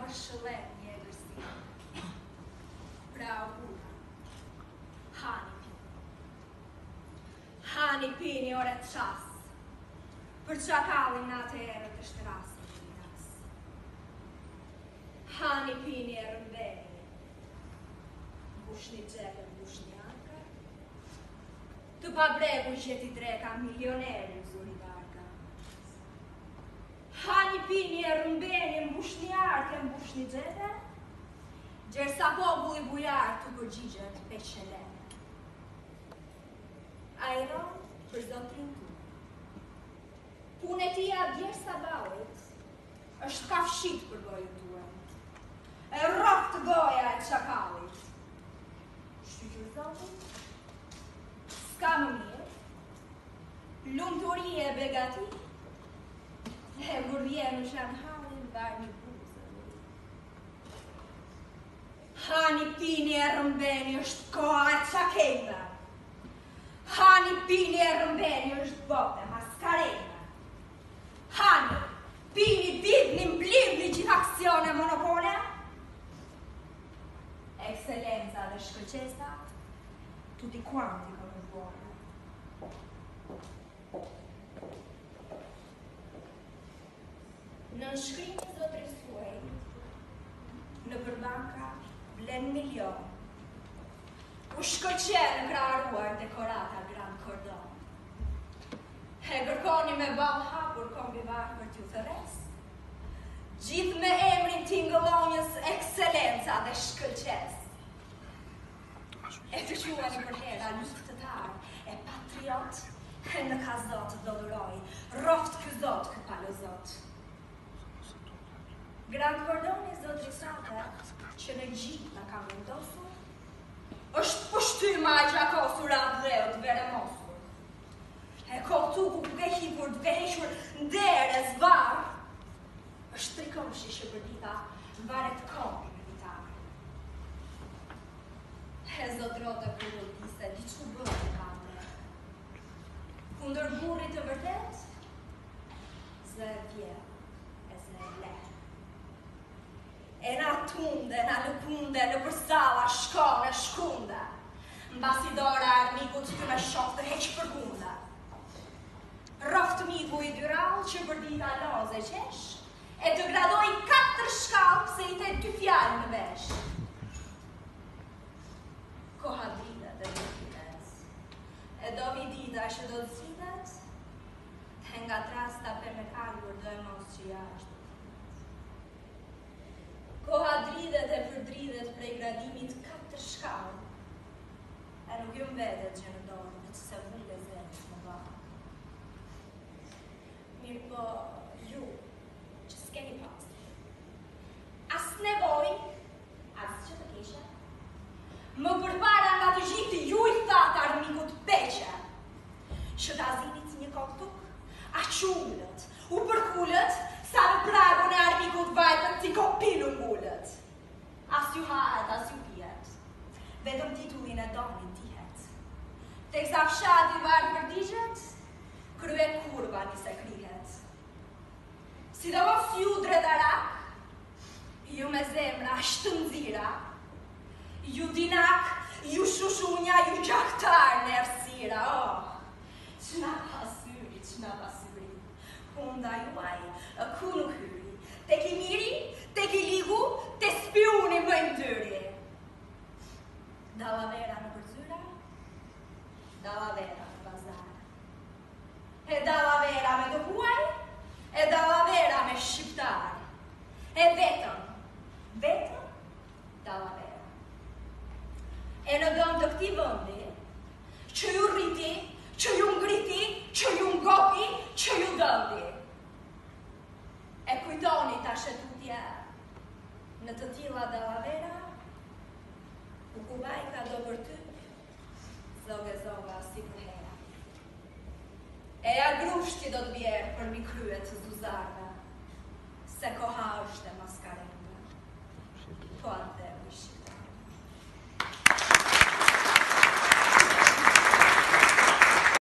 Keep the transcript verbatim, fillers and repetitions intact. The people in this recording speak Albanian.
për shëlem një e gërsi. Pra u bura, hani pini. Hani pini ore të qasë, për qakallin në atë erë të shtrasë të njësë. Hani pini e rëmbeni, bushni gjepë, bushni anka, të pa bregu gjeti dreka milioneri u zuri darka. Hani pini e rëmbeni, mbushni arke, mbushni gjete, gjersa populli bujar të përgjigjet pe qelene. Ajron për zotrin tu. Punetia djersa balit, është kafshit për gojën tuaj. E rrof të goja e qakallit. Shtyqër zotit, s'ka më mirë, lumëturi e begati, e burje në shanë halin var një buzë. Hani pini e rëmbeni është koha e qakejve. Hani pini e rëmbeni është bote maskarejve. Hani pini divni mblivni gjithë aksione monopole. Excellenza dhe shkëlqesa, tutti quanti come buone. Në shkrimi zotri suaj, në përbanka blen milion, u shkëlqen në kraruar dekorata Grand Cordon. E gërkoni me bal hapur kombivar për t'ju thëres, gjithë me emrin tingëllonjës Excellenza dhe shkëlqes. E të quani për hera luftëtar, e patriot, e në kazot dodëroj, roft këzot këpalozot. Grand Cordoni zotri sate, që në gjithë në kam vendosur, është pështyma e gjakosur atë dheut veremosur. E kohtu ku duke hipur, duke heshur ndere zvarë, është trikoshi shëpërdita varet kombi me vitarë. E zotrote për vëldise, diqku bërë të kamre. Kundër burrit të vërtet, zë e vjerë, e zë e le. E na tunde, na lëpunde, në përsala, shkone, shkunde. Mbasi dora armikut të me shok të heq përgunda. Roft miku i dyral që përdita loze qesh, e të gradoj katër shkallë se i te dy fjallë në vesh. Koha dritet e dritet, e do vi dita që do të zitet, të nga trasta për me kalur do e mos që jashtë. Koha dritet e përdritet prej gradimit katër shkallë, e nuk ju mbetet që në dorë, dhe që se vunde zetë në barë. Mirë po, ju, që s'keni pasë. As nevoj, as që të kishe, më përpara nga të gjithi ju i thatë armikut peqe, që të azinit një koktuk, a qullët, u përkullët, sa në pragun e armikut vajtën si kopilu ngullët. As ju hahet, as ju pijet, vetëm titullin e donin tihet. Tek sa fshati varë për digjet, krye kurva një se krihet. Si do mos ju dretarak, ju me zemra shtënzira, ju dinak, ju shushunja, ju gjaktar në ersira, oh, qëna pasyri, qëna pasyri, hunda juaj, ku nuk hyri, te ki miri, te ki ligu, te spiuni më ndyri. Dallavera në përzyra, dallavera në bazar. E dallavera me të huaj, e dallavera me shqiptar. E vetëm, vetëm dallavera. E në dëmë të këti vëndi, që ju rriti, që ju ngriti, që ju ngopi, që ju dëndi. E kujtoni ta shetutja në të tila dallavera, u kuvaj ka do për ty, zoge zoga si për hera. E agrushti do të bjerë për mi kryet të zuzarve, se koha është e maskarenda, po atë dhe u shqipta.